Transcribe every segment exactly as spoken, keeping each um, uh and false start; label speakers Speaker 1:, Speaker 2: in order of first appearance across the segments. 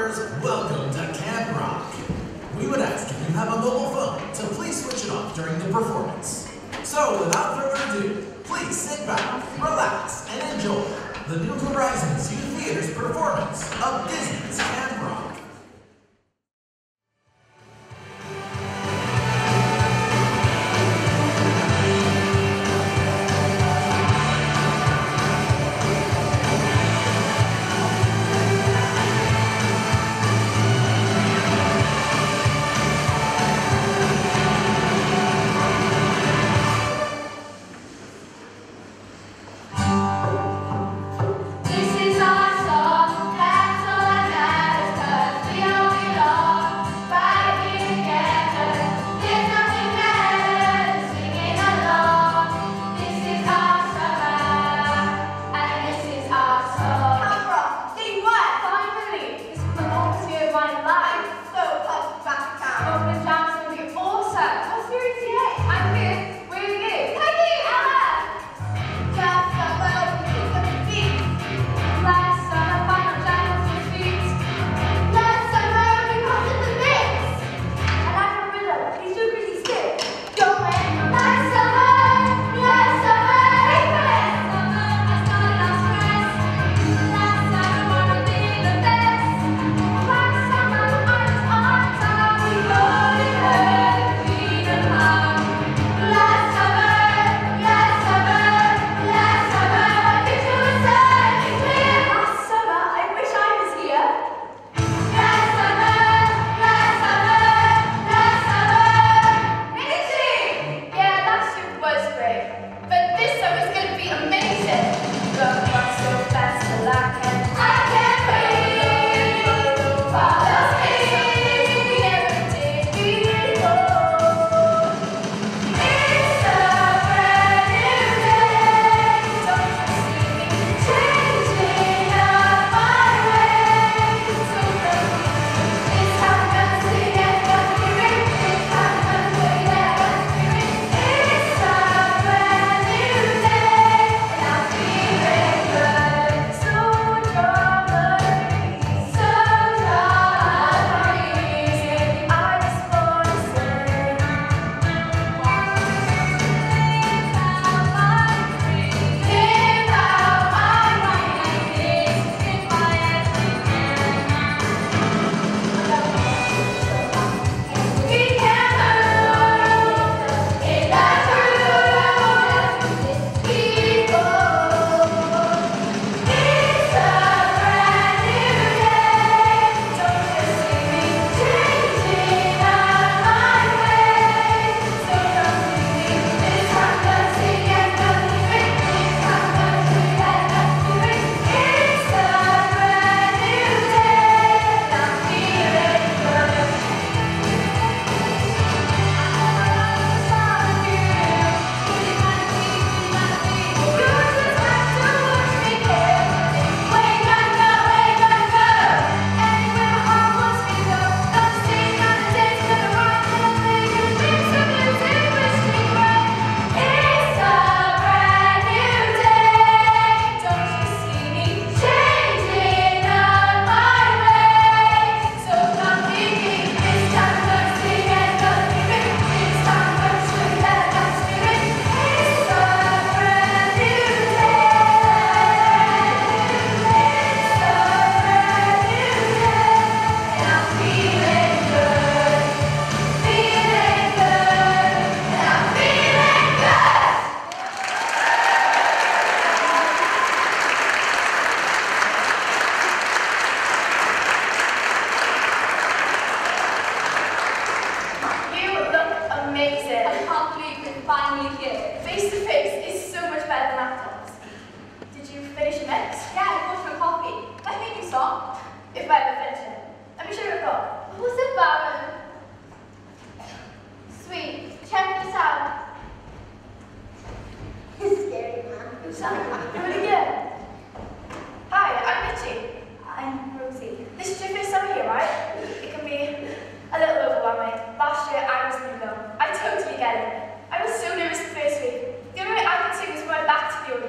Speaker 1: performers, welcome to Camp Rock. We would ask if you have a mobile phone to please switch it off during the performance. So without further ado, please sit back, relax, and enjoy the New Horizons Youth Theater's performance of Disney's Camp Rock.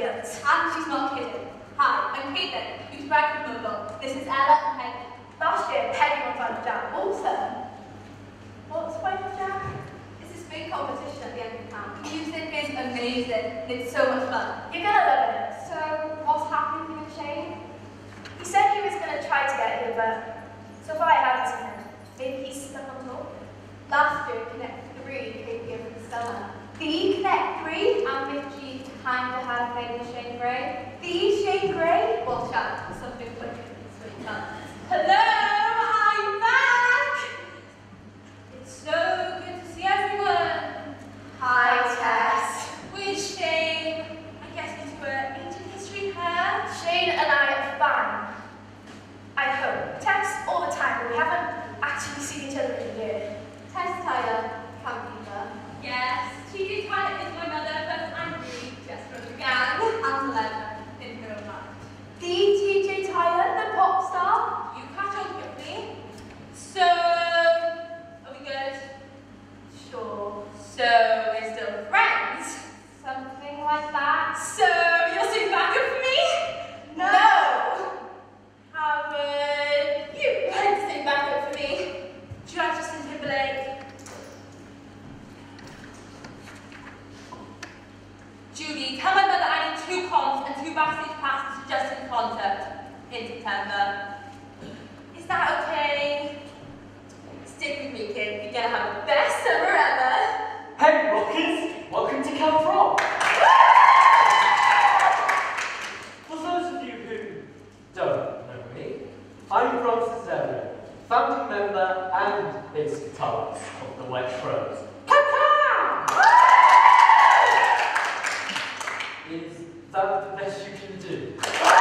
Speaker 2: And she's not kidding. Hi, I'm Caitlin, who's Bradford Mobile. This is Ella and Peggy. Last last year, Penny won Final Jam. Awesome. What's Final Jam?
Speaker 3: It's this big competition at the end of the camp. Music is amazing. It's so much fun.
Speaker 2: You're gonna love it.
Speaker 3: So, what's happening with Shane?
Speaker 2: He said he was gonna try to get here, but so far I haven't seen him. Maybe he's stuck on top.
Speaker 3: Last year, Connect three came here from the summer.
Speaker 2: The Connect three?
Speaker 3: And Mitchie kind of had a thing with Shane Gray.
Speaker 2: The Shane Gray?
Speaker 3: Watch out for something quick. Sweet comes. Hello, I'm back! It's so good to see everyone.
Speaker 2: Hi, Tess.
Speaker 3: With Shane. I guess we two are ancient history pair.
Speaker 2: Shane and I are fine. I hope. Text all the time, but we haven't actually seen each other in a year.
Speaker 3: Tess Tyler, campkeeper. Yes, T J Tyler is my mother, but I'm really just from the gang. And Leonard in her own right.
Speaker 2: The T J Tyler, the pop star?
Speaker 3: You catch on quickly. So, are we good? Sure. So, we're still friends? Something like that. So, you'll sing backup for me?
Speaker 2: No!
Speaker 3: no. How would you like to sing backup for me? Do you like Justin Timberlake? Judy, tell my mother I need two cons and two backstage passes to Justin's concert in September. Is that okay? Stick with me, kid. You're gonna have the best summer ever.
Speaker 4: Hey, Rockers! Welcome to Camp Rock! For those of you who don't know me, I'm Francis Zerry, founding member and bass guitarist of the Wet Crows. Is that the best you can do?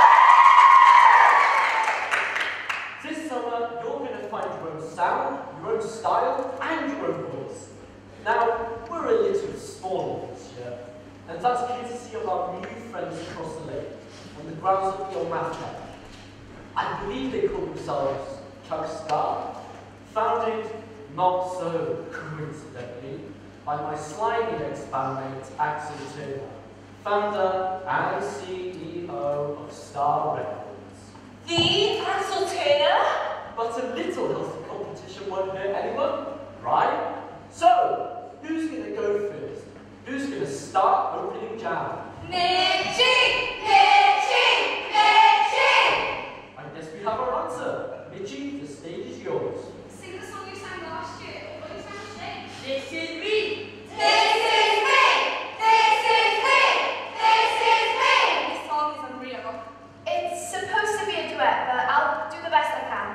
Speaker 4: This summer, you're going to find your own sound, your own style, and your own voice. Now, we're a little smaller this year, and that's courtesy of our new friends across the lake, on the grounds of your math camp. I believe they call themselves Chuck Star, founded, not so coincidentally, by my slimy ex-bandmate Axel Turner, founder and C E O of Star Records.
Speaker 3: The Axel Turner?
Speaker 4: But a little healthy competition won't hurt anyone, right? So, who's going to go first? Who's going to start opening jam?
Speaker 3: Mitchie! Mitchie! Mitchie!
Speaker 4: I guess we have our answer. Mitchie, the stage is yours.
Speaker 3: Sing the song you sang last year. What you sang today? This is me!
Speaker 2: This is me! This is me! This is me!
Speaker 3: This song is unreal.
Speaker 2: It's supposed to be a duet, but I'll do the best I can.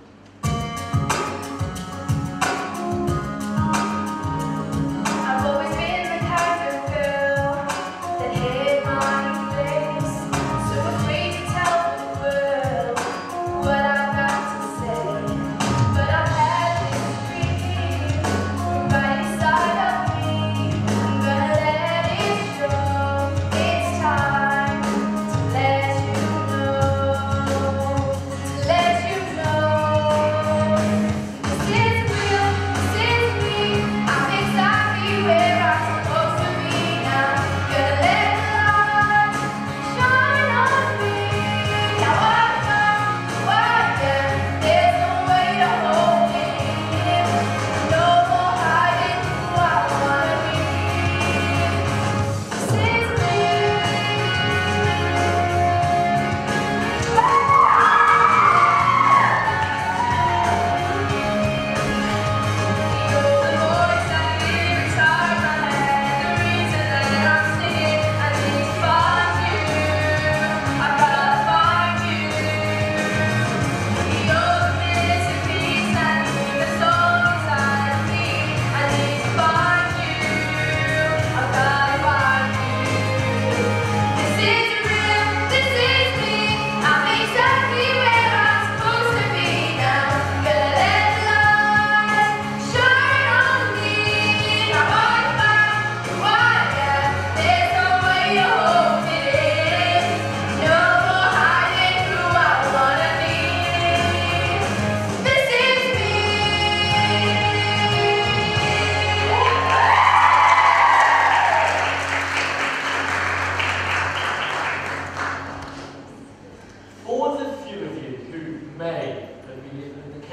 Speaker 2: I've always been the kind of girl that hid my face, so afraid to tell the world what I've got to say. But I've had this dream right inside of me. I'm gonna let it show. It's time to let you know, to let you know. This is real, this is me. I'm exactly where I'm supposed to be now. Gonna let the light shine on me. Now I found who I am. There's no way to hold me in. No more hiding who I wanna be. This is me. The only voice I hear inside my head, the reason that I'm singing, I need to find you. I've gotta find you. The only missing piece I need, the soul inside of me. I need to find you. I've gotta find you. This is real, this is me. I'm exactly where I'm supposed to be now. Gonna let the light shine on me. Now I found who I am. There's no way to hold it in. No more hiding who I wanna be. This is me.
Speaker 4: For the few of you who may have been in the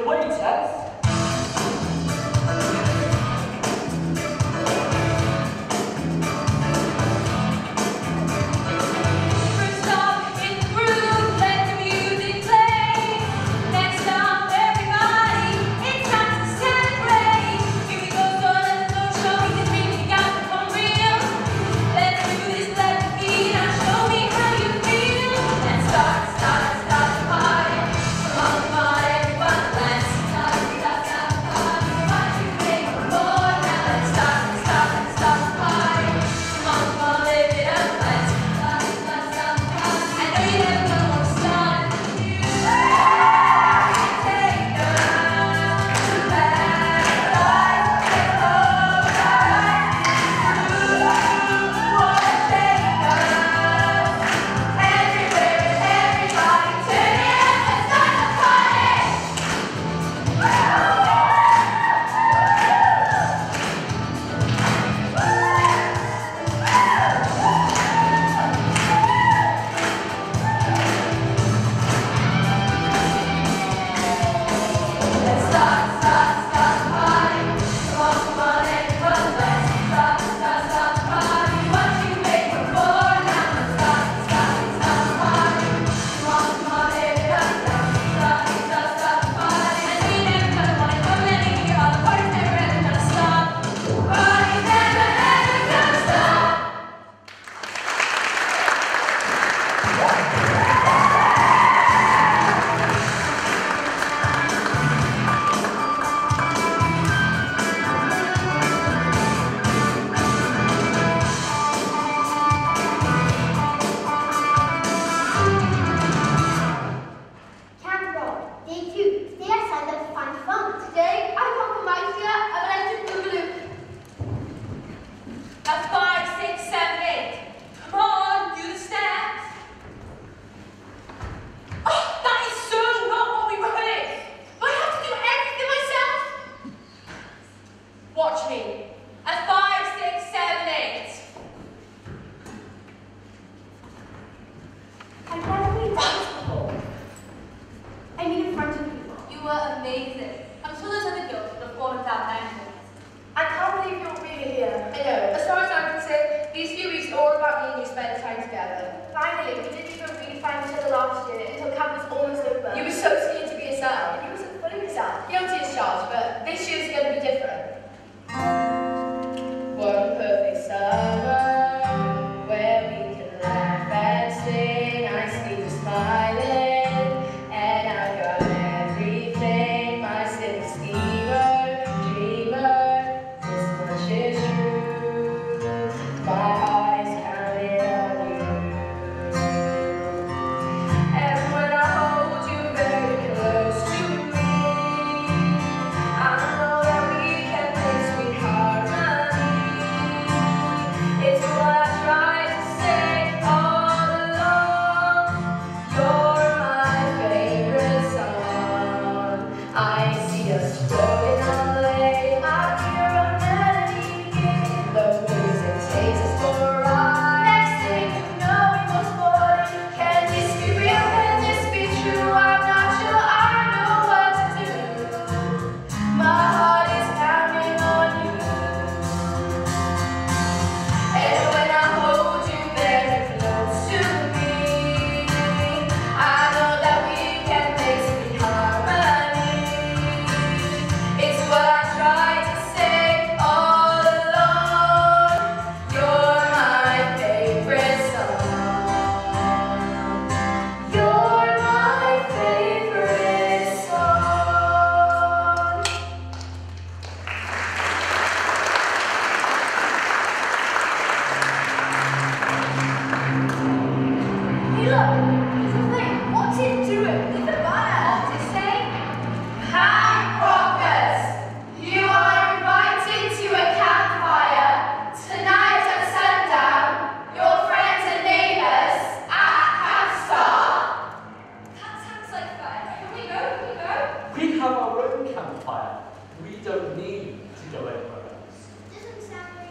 Speaker 4: way, Tess.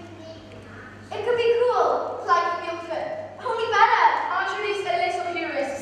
Speaker 2: It could be cool, like a field trip. Only better. I'll introduce a little heuristic.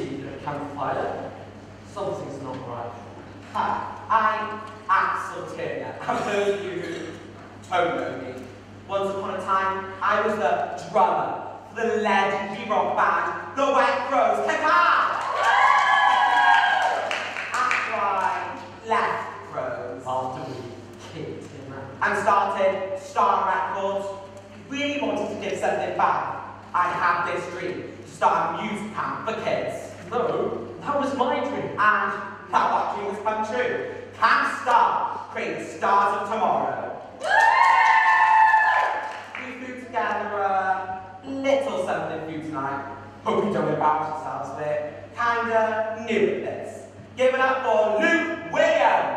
Speaker 4: see a campfire. Something's not right.
Speaker 5: Hi, I'm Axel Turner. I'm those of you who don't know me. Once upon a time, I was the drummer for the legendary rock band, the Wet Crows. Kaka! After I left Crows,
Speaker 4: After we kicked him out.
Speaker 5: and started Star Records, really wanted to give something back. I had this dream to start a youth camp for kids.
Speaker 4: No, that was my dream.
Speaker 5: And now that dream has come true. Camp Star, create the stars of tomorrow. We flew together a little something for you tonight. Hope you don't embarrass yourselves with it. Kinda new at this. Give it up for Luke Williams.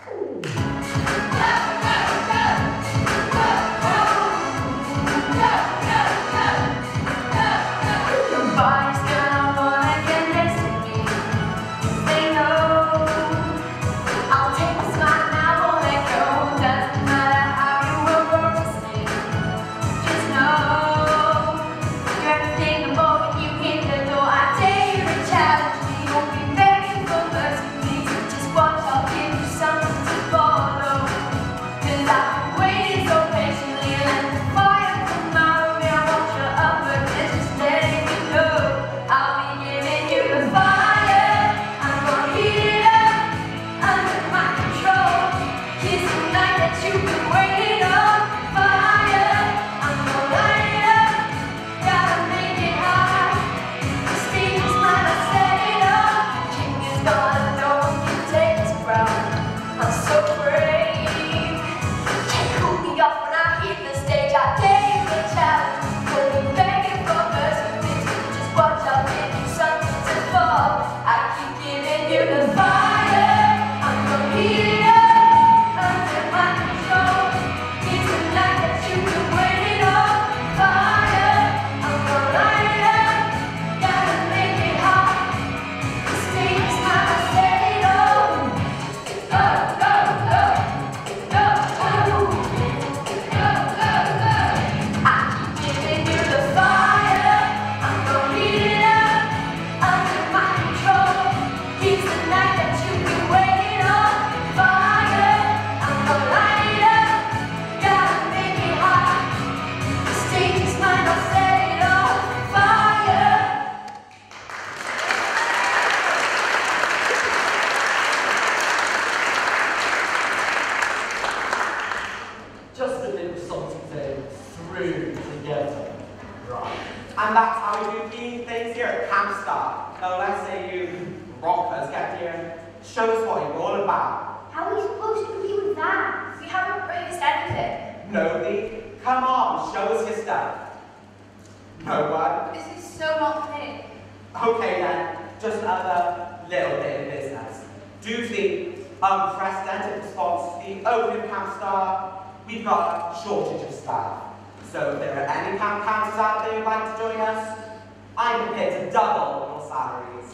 Speaker 5: And that's how we do key things here at Camp Star. Now let's say you rockers get here and show us what you're all about.
Speaker 2: How are we supposed to compete with that? We haven't raised anything.
Speaker 5: Nobody? Come on, show us your stuff. No one?
Speaker 2: This is so not fair.
Speaker 5: Okay then, just another little bit of business. Due to the unprecedented response to the opening of Camp Star, we've got a shortage of staff. So if there are any camp counselors out there who'd like to join us, I'm prepared to double your salaries.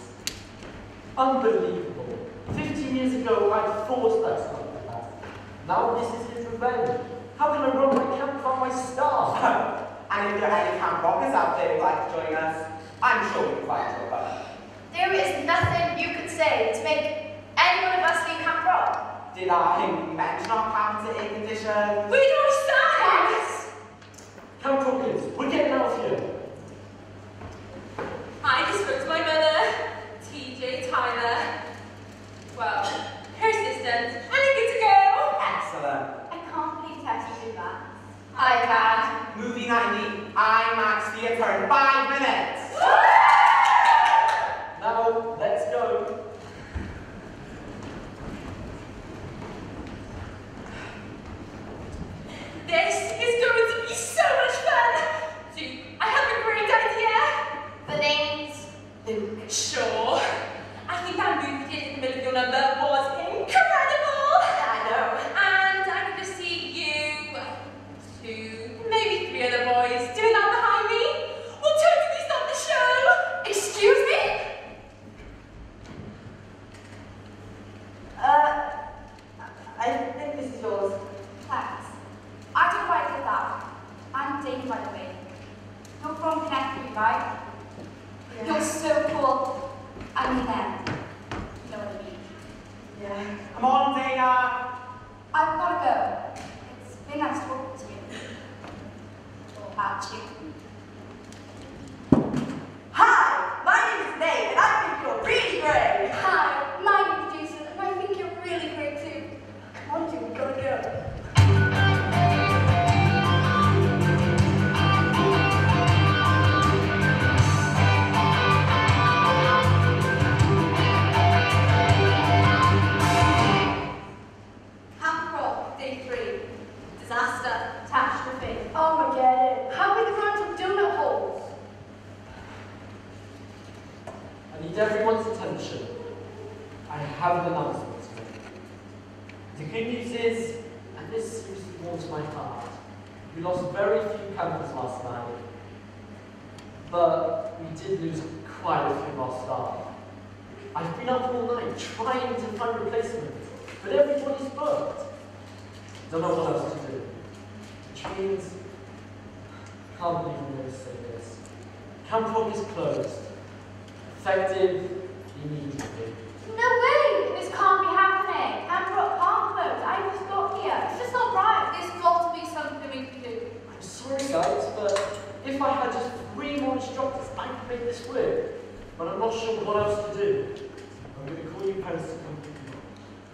Speaker 4: Unbelievable. Fifteen years ago, I forced that stuff like that. Now this is his revenge. How can I run my camp from my staff?
Speaker 5: And if there are any camp rockers out there who'd like to join us, I'm sure we can find you a boat.
Speaker 2: There is nothing you could say to make any one of us leave Camp Rock.
Speaker 5: Did I mention our capital air condition?
Speaker 3: We don't understand!
Speaker 4: Camp Rockers, we're getting out of here.
Speaker 3: I just spoke to my mother, T J Tyler. Well, her assistant, and I'm good to go.
Speaker 5: Excellent.
Speaker 2: I can't believe Tessie did that. I can.
Speaker 5: Movie night in the IMAX theatre in five minutes.
Speaker 4: Now, let's go.
Speaker 3: This is going to be so much fun. See, I have
Speaker 4: I have an announcement to make. The good news is, and this seems to warm my heart, we lost very few campers last night, but we did lose quite a few of our staff. I've been up all night trying to find replacements, but everybody's booked. Don't know what else to do. Which means, can't believe I'm going to say this. Camp Rock is closed. Effective immediately.
Speaker 2: No way! This can't be happening. Camp Rock can't close. I just got here. It's just not right.
Speaker 3: There's got to be something we can do.
Speaker 4: I'm sorry guys, but if I had just three more instructors, I could make this work. But I'm not sure what else to do. I'm going to call you parents to come pick you up.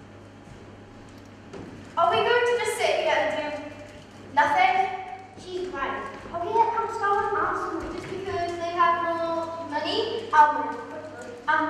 Speaker 2: Are we going to just sit here and do nothing? She's right. Are we at Camp Star and ask them just because they have more money? I'm, I'm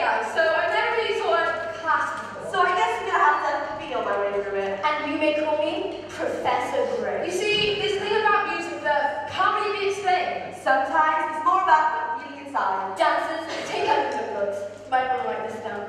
Speaker 2: guys, so I never really saw a class before.
Speaker 6: So I guess I'm gonna have to feel my way through it.
Speaker 2: And you may call me Professor Gray.
Speaker 3: You see, there's a thing about music that can't really be explained.
Speaker 6: Sometimes it's more about what's really inside.
Speaker 2: Dancers, take out your notebooks. You might want to write this down.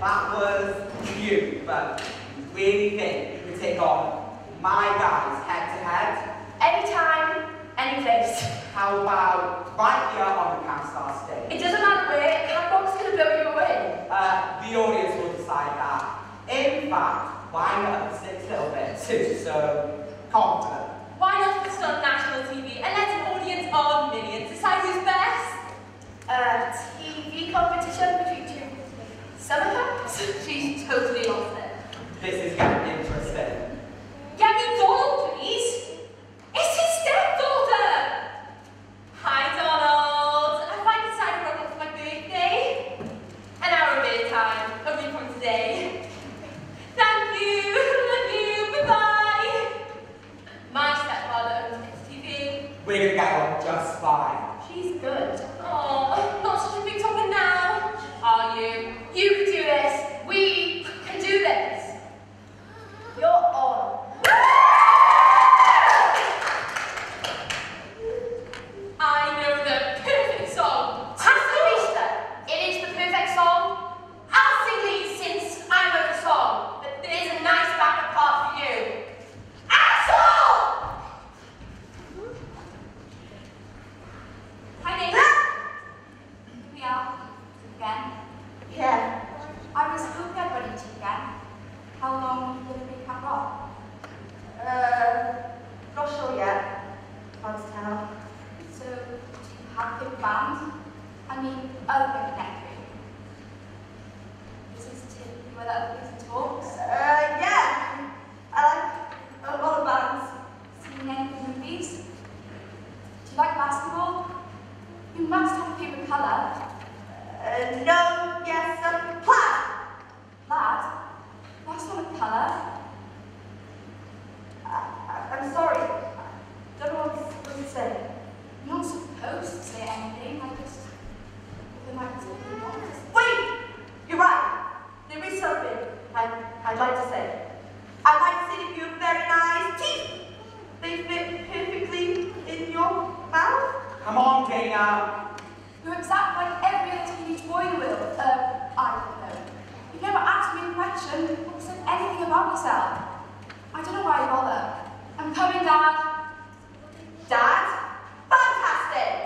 Speaker 5: that was cute, but you really think you could take on my guys head to head?
Speaker 2: Anytime, any place.
Speaker 5: How about right here on the Campstar stage?
Speaker 2: It doesn't matter where, Catwalk's gonna blow you away.
Speaker 5: Uh, the audience will decide that. In fact, why not the six little bit since you're so confident?
Speaker 3: Why not put it on national T V and let an audience of millions decide who's best?
Speaker 2: Uh, T V competition between two summer camps?
Speaker 3: She's totally lost it.
Speaker 5: This is getting interesting.
Speaker 3: Get me Donald, please. It's his stepdaughter. Hi, Donald. I finally decided to rock up for my birthday. An hour of bedtime, a week from today. Thank you. Love you. Bye-bye. My stepfather owns X T V.
Speaker 5: We're gonna get on just fine.
Speaker 2: She's good.
Speaker 3: Oh, not such a big topic now. Are you?
Speaker 2: You can do this. We can do this. You're on.
Speaker 3: I know the perfect song.
Speaker 2: Pastorista, it is the perfect song. I'll sing lead since I know the song, but there is a nice backup part for you. Asshole!
Speaker 7: Hi, David. Here we are again.
Speaker 2: Yeah.
Speaker 7: I was hoping I'd run into you again. How long are you going to be Camp Rock?
Speaker 2: Uh, not sure yet. Hard to tell.
Speaker 7: So, do you have a big band? I mean, other than Connect Group. This is typically where the other person talks.
Speaker 2: Uh, yeah. I like a lot of bands.
Speaker 7: Seen any good movies? Do you like basketball? You must have a favorite color.
Speaker 2: Uh, no, yes, um, plaid.
Speaker 7: Plaid? That's not a color.
Speaker 2: I, I, I'm sorry. I don't know what to- what to say.
Speaker 7: You're not supposed to say anything. I just there might be something you want to say.
Speaker 2: Wait! You're right. There is something I, I'd like to say. I'd like to say that you have very nice teeth. They fit perfectly in your mouth.
Speaker 5: Come on, Dana.
Speaker 7: You're exactly like every other teenage boy will. Uh, I don't know. You've never asked me a question or said anything about yourself. I don't know why you bother. I'm coming, Dad.
Speaker 2: Dad? Fantastic!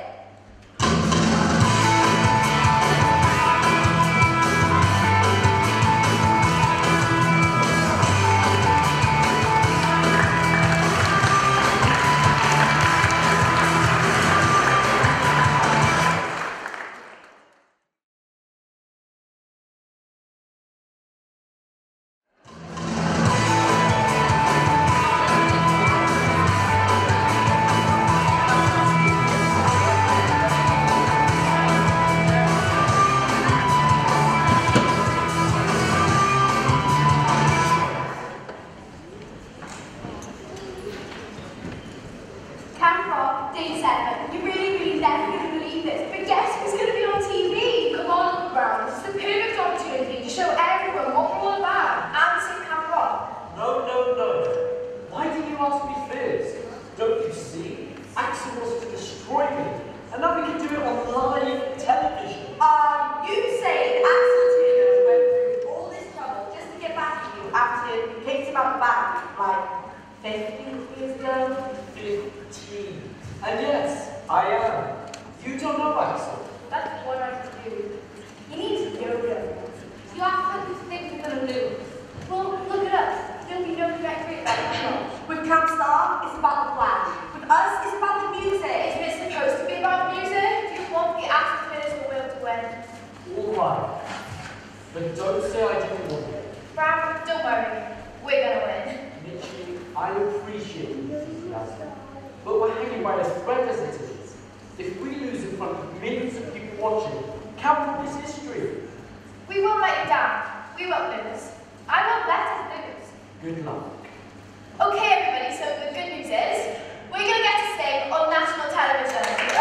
Speaker 7: Camp Rock, day seven. You really, really never going to believe this. But guess who's going to be on T V? Come on, Uncle Brown. This is the perfect opportunity to show everyone what we're all about. And see Camp Rock.
Speaker 4: No, no, no. Why did you ask me first? Don't you see? Axel wants to destroy me. And now we can do it on live television.
Speaker 2: Are you saying Axel Turner went through all this trouble just to get back at you after you kicked him out the back like fifteen years ago?
Speaker 4: fifteen. And yes, I am. You don't know Axel.
Speaker 2: That's what I do. He needs yoga.
Speaker 7: You act like you think you're going to lose. Well, look at us. There'll be no trajectory at that.
Speaker 2: With Campstar, it's about the plan. With us, it's about the music.
Speaker 7: Isn't it supposed to be about music?
Speaker 2: Do you want the actors who will to win?
Speaker 4: All right. But don't say I didn't want it.
Speaker 2: Fran, don't worry. We're gonna win.
Speaker 4: Mitchie, I appreciate your enthusiasm. But we're hanging by a thread as it is. If we lose in front of millions of people watching, Camp Rock is history.
Speaker 2: We won't let you down. We won't lose. I won't let us lose.
Speaker 4: Good luck.
Speaker 2: Okay, everybody, so the good news is we're gonna get to sing on national television.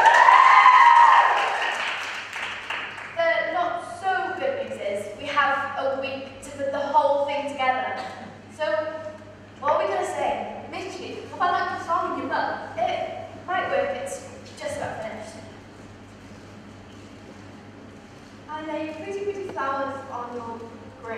Speaker 2: The not so good news is we have a week to put the whole thing together. So, what are we gonna sing?
Speaker 7: Mitchie, how about like the song in your book?
Speaker 2: It might work, it's just about finished.
Speaker 7: I lay pretty, pretty flowers on your grave.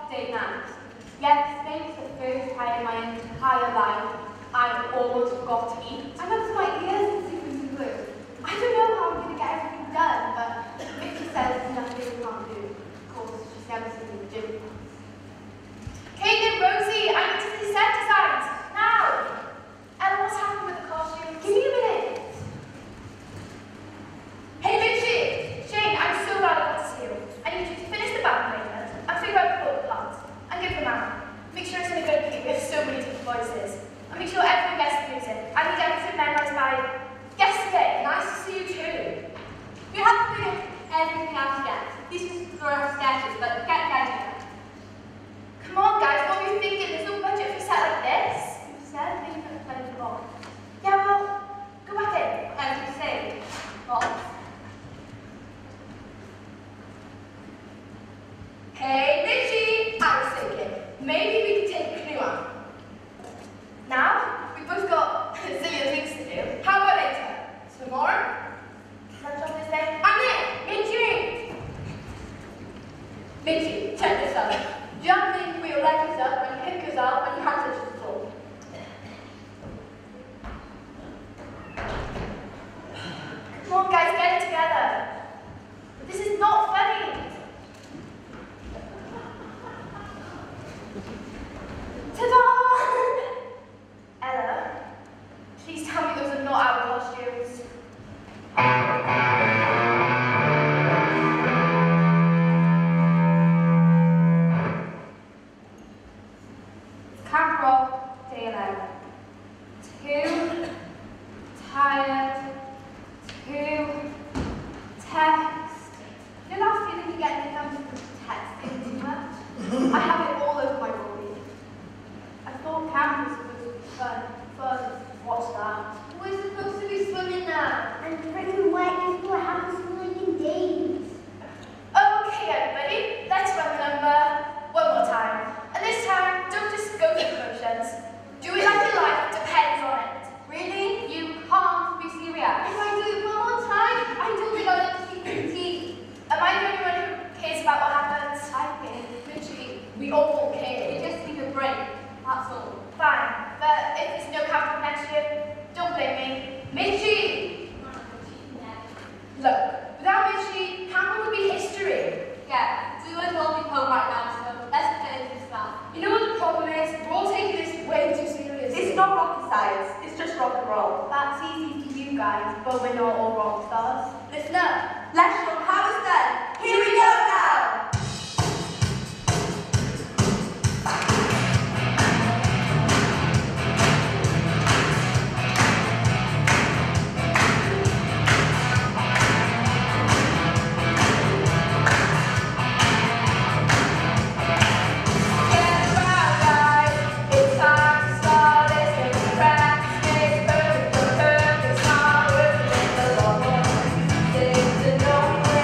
Speaker 7: day night. Yet, maybe for the first time in my entire life, I almost forgot to eat. I'm up to my ears in secrets and glue. I don't know how I'm going to get everything done, but Vicky says there's nothing we can't do. Of course, she's never seen me do. Kate and Rosie, I need to see set designs. Now! Ella, what's happened with the costumes? Give me a minute. Hey, Richie! Shane, I'm so glad I got to see you. I need you to finish the band placement and figure out the vocal parts and give them out. Make sure it's in a good key. We have so many different voices. And make sure everyone gets the music. I need everything memorized by yesterday. Nice to see you too.
Speaker 3: We haven't figured everything out yet. These are just rough sketches, but get the idea.
Speaker 7: Come on, guys, what were you thinking? There's no budget for a set like this. You said maybe for plenty more. Yeah, well, go back in.
Speaker 3: As you say, well,
Speaker 7: Hey, Richie! I was thinking, maybe we could take a canoe out. Now, we've both got a zillion things to do. How about later? Tomorrow? Can I jump this day? I'm in! Mitchie! Mitchie, check this out. Jumping with your legs up when you pick us up and your hands touch the floor. Come on, guys, get it together. This is not funny. Ta-da! Ella, please tell me those are not our costumes. Camp Rock, day eleven. Too tired. Too text. You know that feeling you get when it comes to texting too much? I have it all over my body. I thought camp was supposed to be fun. Fun. What's that? We're supposed to be swimming now.
Speaker 8: And freaking wet is what happens like in days.
Speaker 7: Okay, everybody, let's run the number one more time. And this time, don't just go through the motions. Do it like your life depends on it.
Speaker 3: really? You can't be serious.
Speaker 7: If I do it one more time, I don't think I'll let the secret team. Am I the only one who cares about what happens? I care. Richie, we all care.
Speaker 3: We just need a break. That's all.
Speaker 7: Fine, but if there's no camp for next year, don't blame me. Mitchie! Look, without Mitchie, camp would be history.
Speaker 3: Yeah, we would all be home right now, so let's get into this now.
Speaker 7: You know what the problem is? We're all taking this way too seriously.
Speaker 6: It's not rocket science, it's just rock and roll.
Speaker 7: That's easy for you guys, but we're not all rock stars. Listen up.
Speaker 6: Let's show how it's done. Here we go now.
Speaker 7: Don't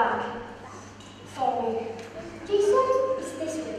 Speaker 7: back. Sorry.
Speaker 8: Jason, it's this way.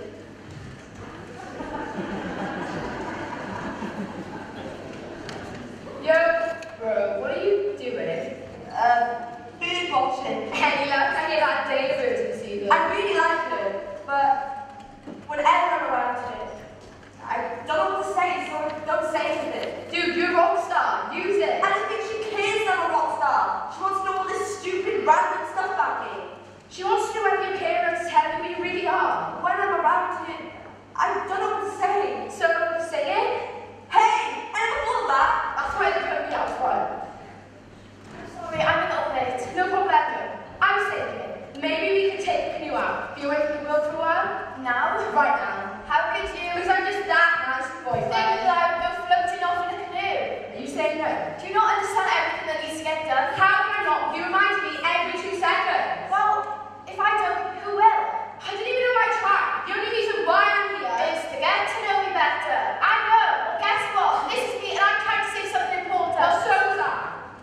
Speaker 7: Yo, bro, what are you doing?
Speaker 6: Um, bird watching.
Speaker 7: Any luck? I hear that day birds in the sea.
Speaker 6: I really like her, but whenever I'm around her, I don't know what to say, so I don't say anything.
Speaker 7: Dude, you're a rock star. Use it.
Speaker 6: And I think she cares that I'm a rock star. She wants to know all this stupid, random stuff about me.
Speaker 7: She wants to know whether your parents tell you you really are.
Speaker 6: When I'm around her, I don't know what to say.
Speaker 7: So, sing it.
Speaker 6: Hey, I never thought of that.
Speaker 7: That's why they put me out front. Sorry, I'm a little late. No problem. I was thinking, maybe we could take a canoe out. Be away from the world for a while? Now? Right now. How could you? Because I'm just that nice boyfriend. Think that I would go floating off in a canoe. Are you saying no? Do you not understand everything that needs to get done? How can I not? You remind me every two seconds. Well, if I don't, who will? I didn't even know I tried. The only reason why I'm here is to get to know me better. I know. Well, guess what? This is me and I'm trying to say something important. Well, so was I.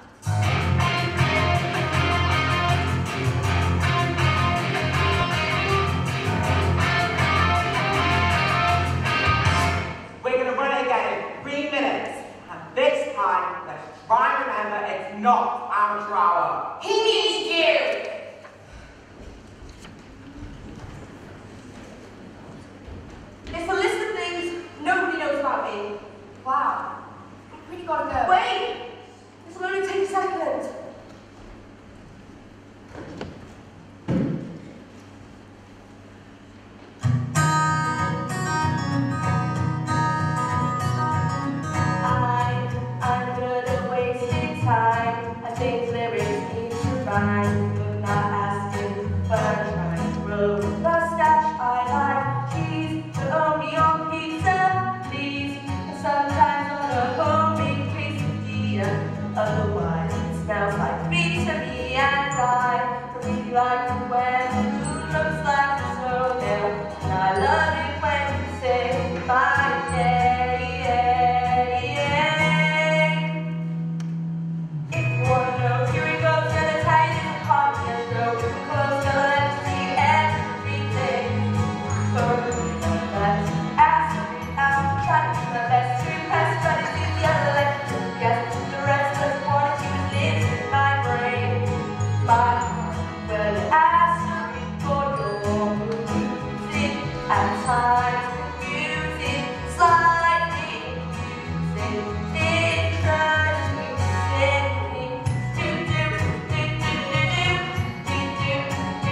Speaker 5: We're going to run it again in three minutes. And this time, let's try and remember it's not amateur hour.
Speaker 7: He needs you.
Speaker 6: It's a list of things nobody knows about me.
Speaker 7: Wow. We really gotta go.
Speaker 6: Wait! This will only take a second. I, I'm good at wasting time. I think lyrics need to rhyme, but not asking what I'm trying to grow. The stash I like cheese, but only on pizza, please. And sometimes on a homemade quesadilla. Otherwise, it smells like feet to me, and I really like it when food looks like a snowman. And I love it when you say bye, yeah, yeah, yeah. If you wanna know, here we go. Gonna tell you this part of the show. Close, gonna let you see everything. Let's ask out, try to do my best to impress, but it's in the other leg. Yes, the rest of the one you live in my brain. But when you ask me for your music, at times music slightly confusing. It drives me crazy. Do do do do do do do do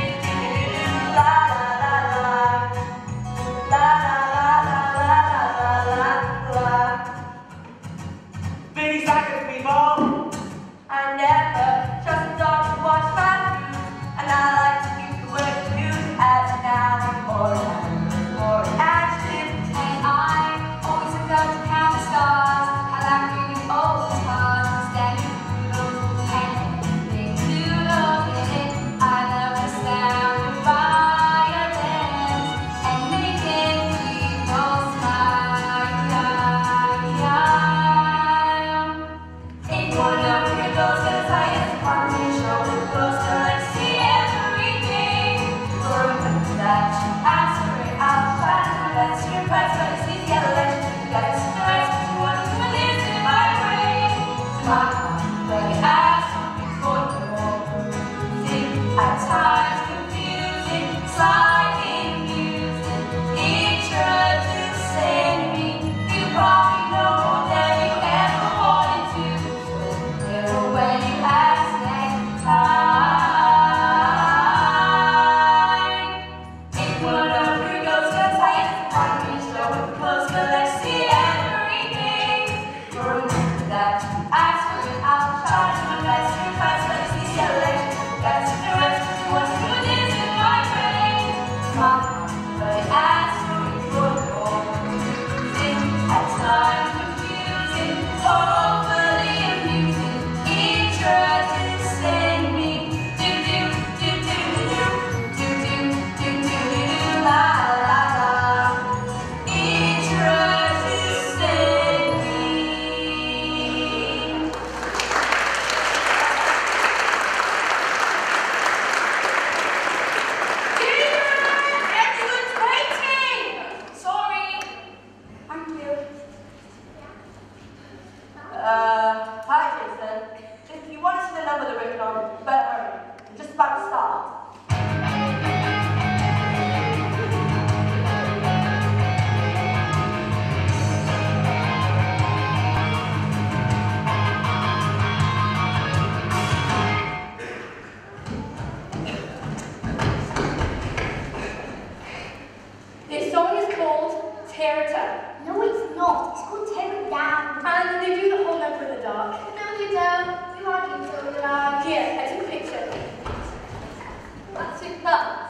Speaker 3: two plums.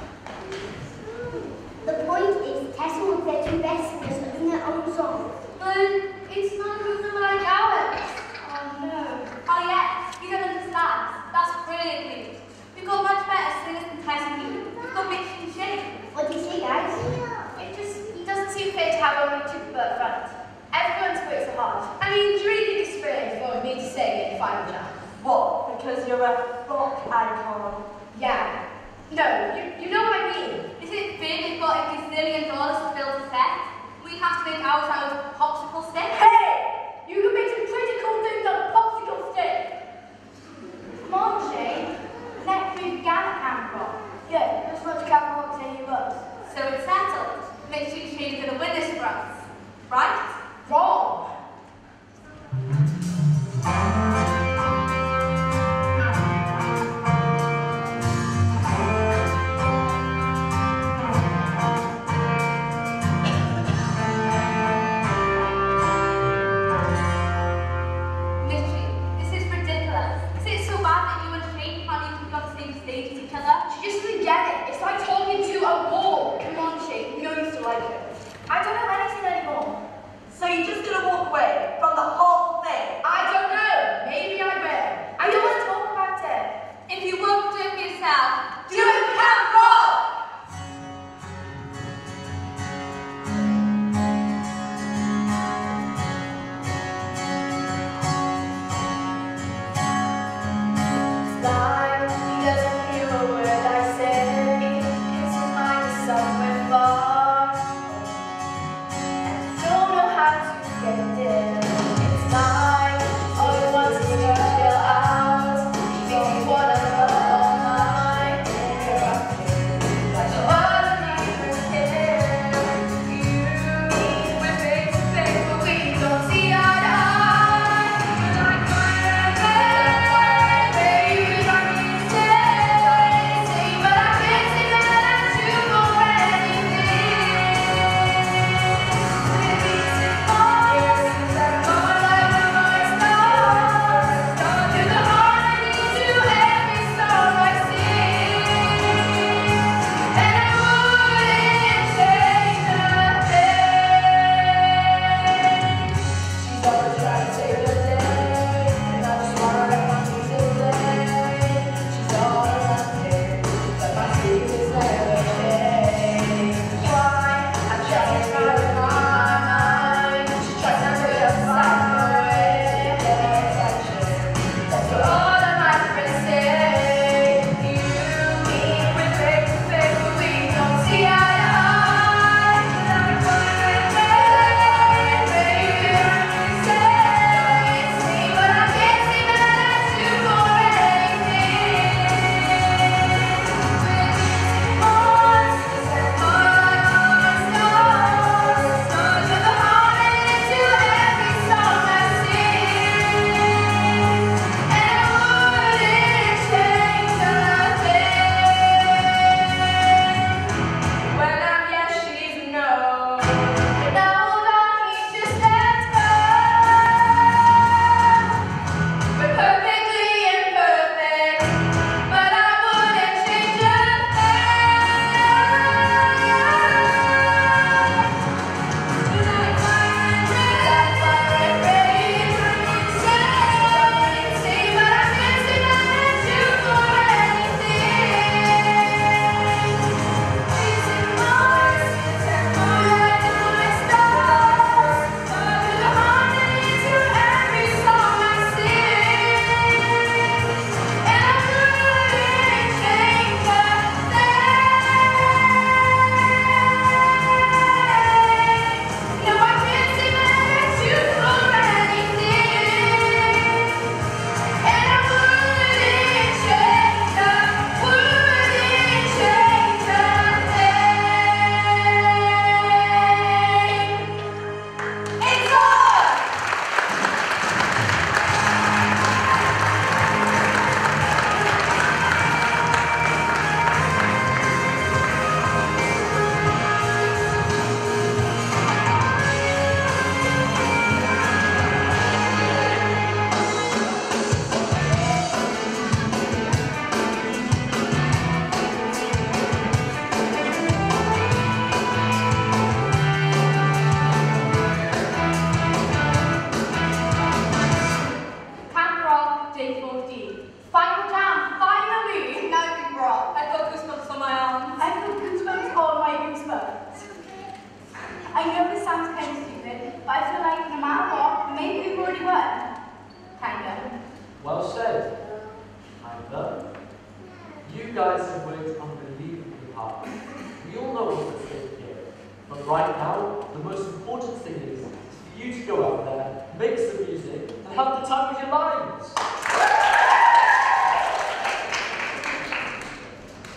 Speaker 8: The point is, Tessa wants their two best singers to sing their own song.
Speaker 7: But it's none of them like ours. Oh no.
Speaker 3: Oh yes, you don't understand. That's brilliant news. We've got much better singers than Tess and you. We've got Mitch and Shane.
Speaker 8: What do you say, guys?
Speaker 7: It just it doesn't seem fair to have only two bird fronts. Everyone's works are hard. I mean, do you really think it's fair for me to say in final jam?
Speaker 6: What? Because you're a rock icon.
Speaker 7: Yeah. No, you, you know what I mean.
Speaker 3: Is it fair they've got a gazillion dollars to build a set? We have to make ours out of popsicle sticks?
Speaker 7: Hey! You can make some pretty cool things on a popsicle stick.
Speaker 8: Come on, Shane. Next week, Gannett Camp Rock.
Speaker 7: Yeah, just much Captain Rock's any of us.
Speaker 3: So it's settled. Mitch and Shane are going to win this for us. Right?
Speaker 7: Wrong. She just doesn't get it. It's like talking to a wall. Come on, Shane. You know you still like it.
Speaker 8: I don't know anything anymore.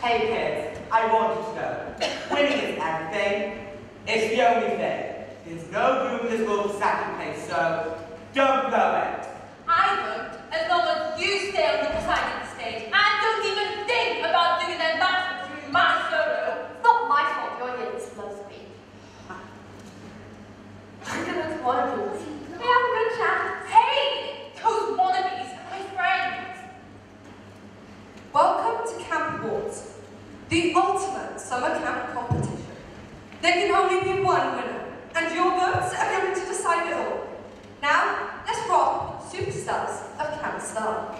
Speaker 5: Hey kids, I want you to know, winning is everything. It's the only thing. There's no room in this world for second place, so don't blow it.
Speaker 3: I won't, as long as you stay on the other side of the stage and don't even think about doing their master through my solo.
Speaker 2: It's not my fault you're here this close to me. Look at those wannabes. We have a good chat.
Speaker 3: Hey, those wannabes are my friends.
Speaker 9: Welcome to Camp Awards, the ultimate summer camp competition. There can only be one winner, and your votes are going to decide it all. Now, let's rock superstars of Camp Star.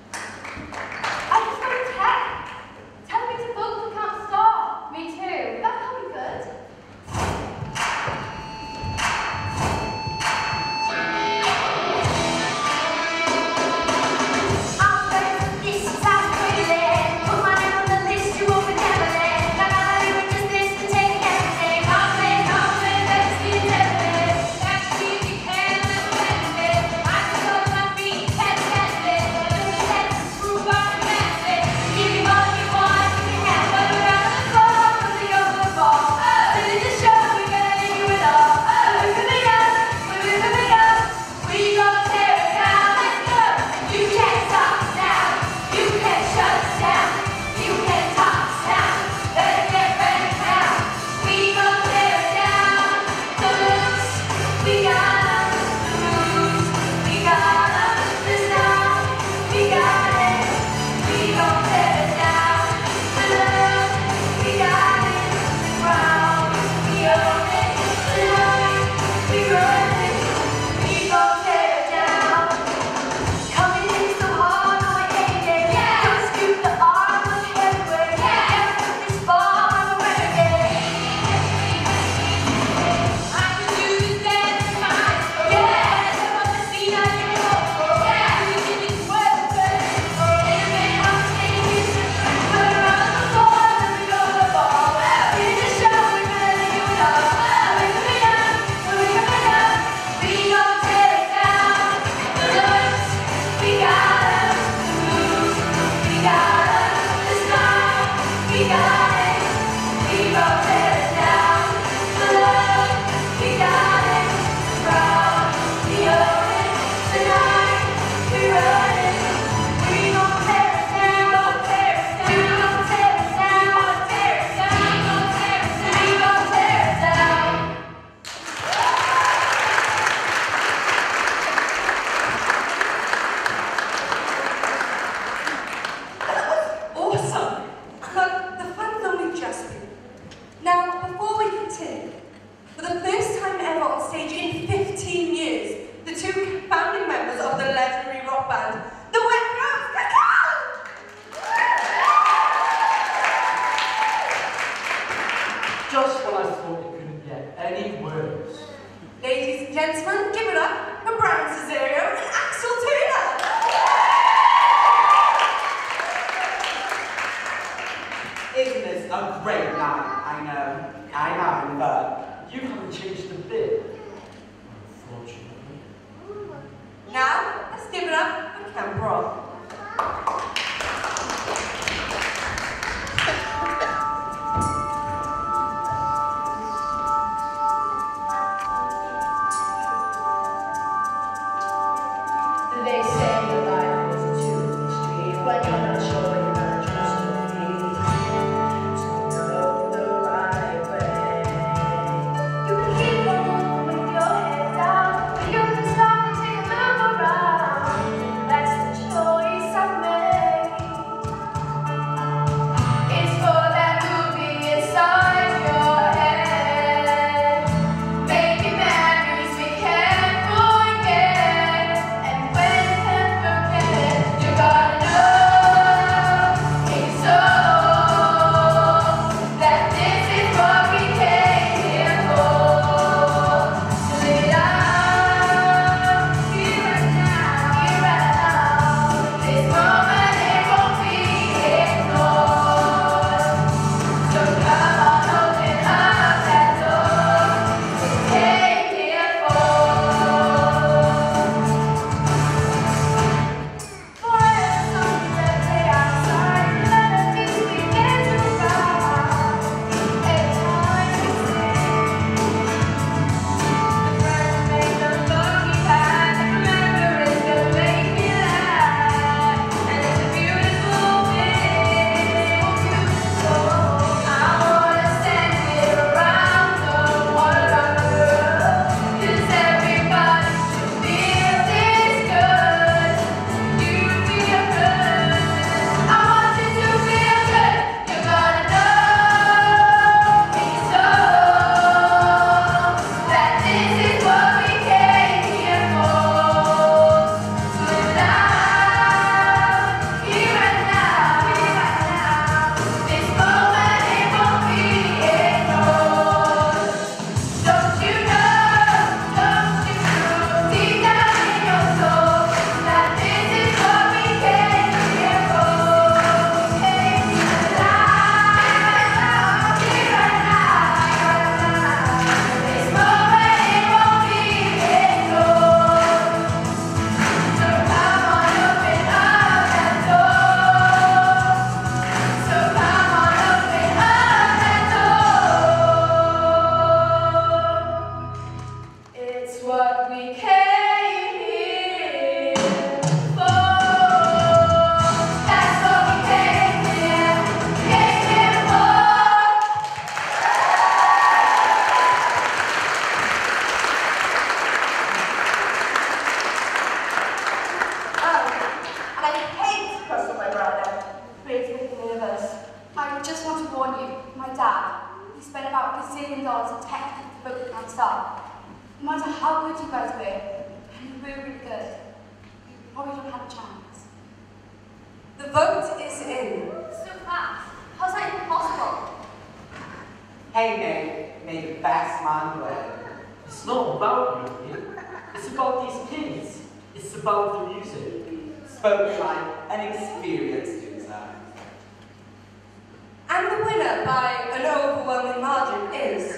Speaker 7: I just got a text. Tell me to vote for Camp Star. Me too. That can't be good.
Speaker 2: Choice.
Speaker 7: warn you, my dad, he spent about a gazillion dollars on tech to book the star. No matter how good you guys were, and you were really good, you probably don't have a chance.
Speaker 9: The vote is in.
Speaker 7: So fast. How's that even possible?
Speaker 5: Hey, mate, may the best man win.
Speaker 4: It's not about me. It's about these kids. It's about the music.
Speaker 5: Spoken like an experienced user.
Speaker 9: And the winner by an overwhelming margin is...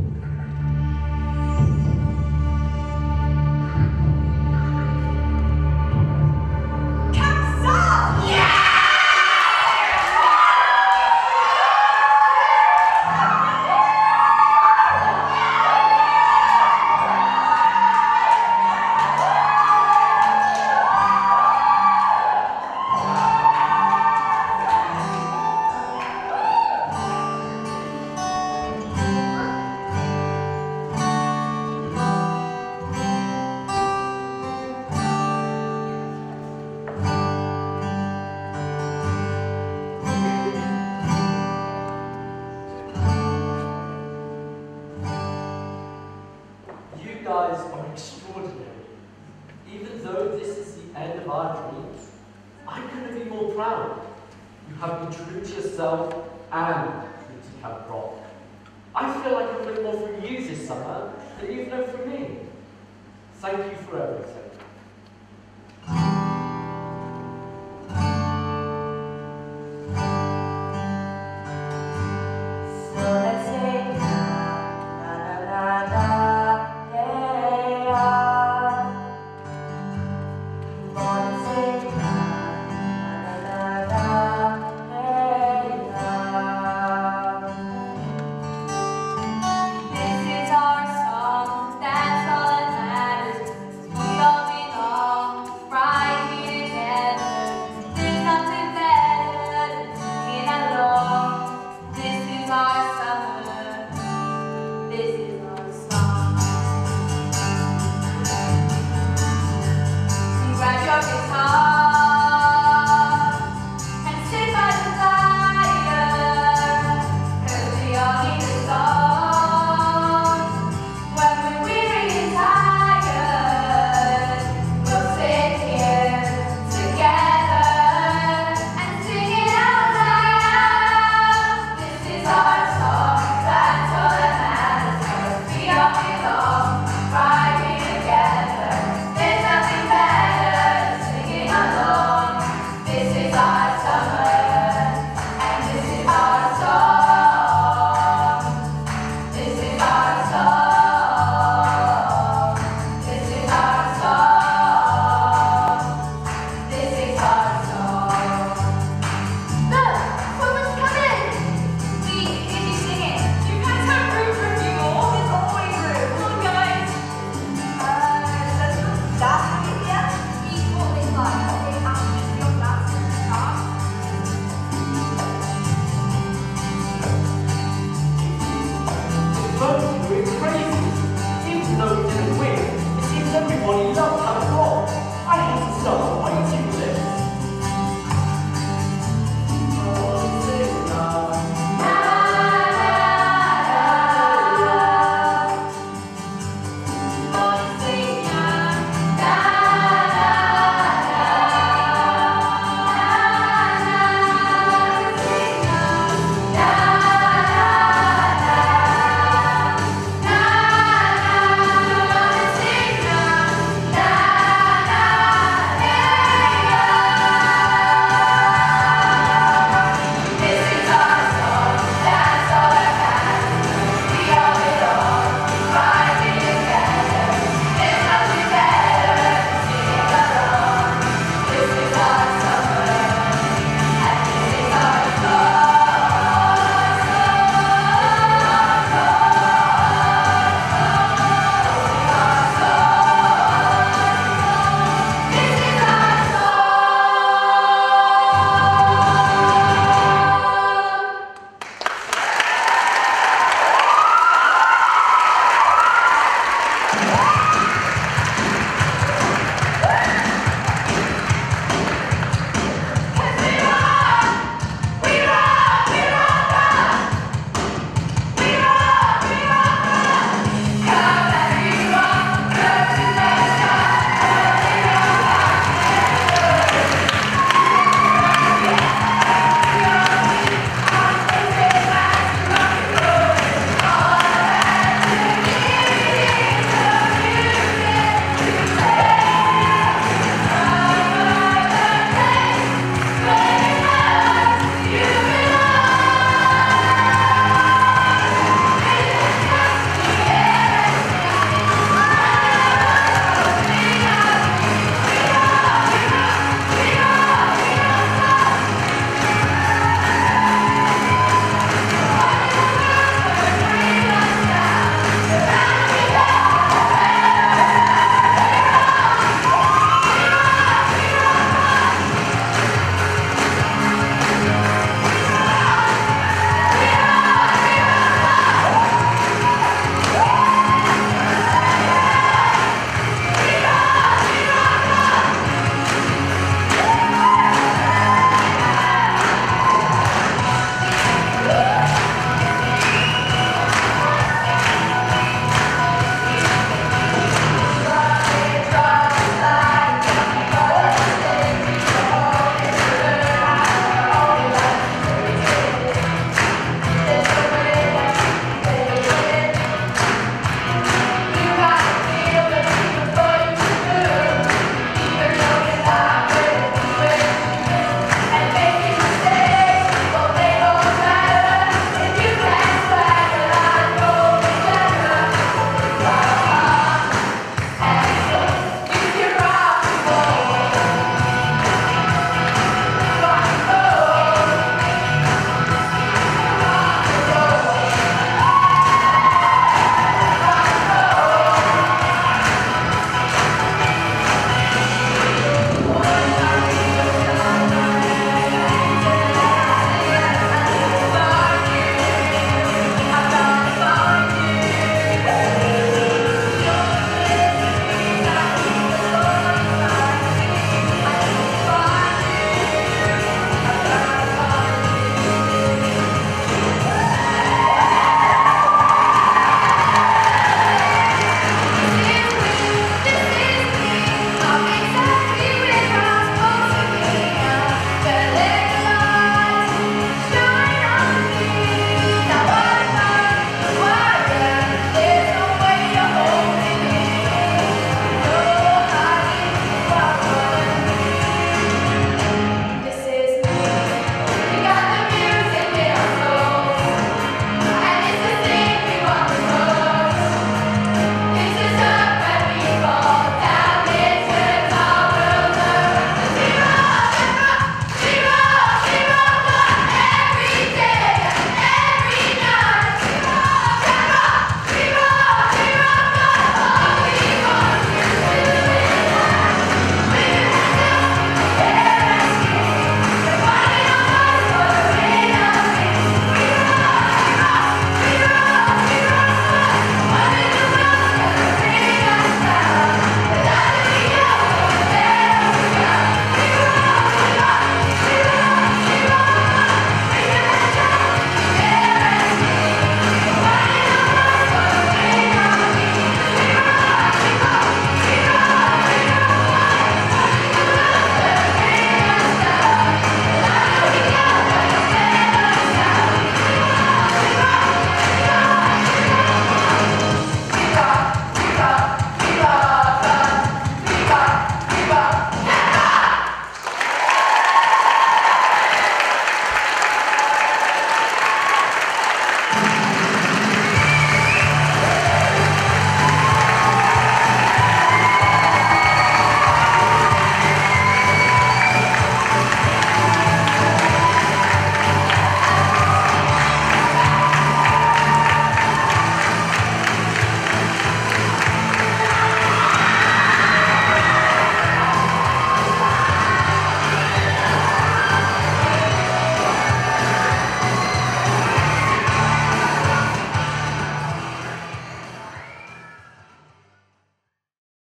Speaker 4: You guys are extraordinary. Even though this is the end of our dreams, I couldn't be more proud. You have been true to yourself and true to Camp Rock. I feel like I've learned more from you this summer than you've learned from me. Thank you for everything.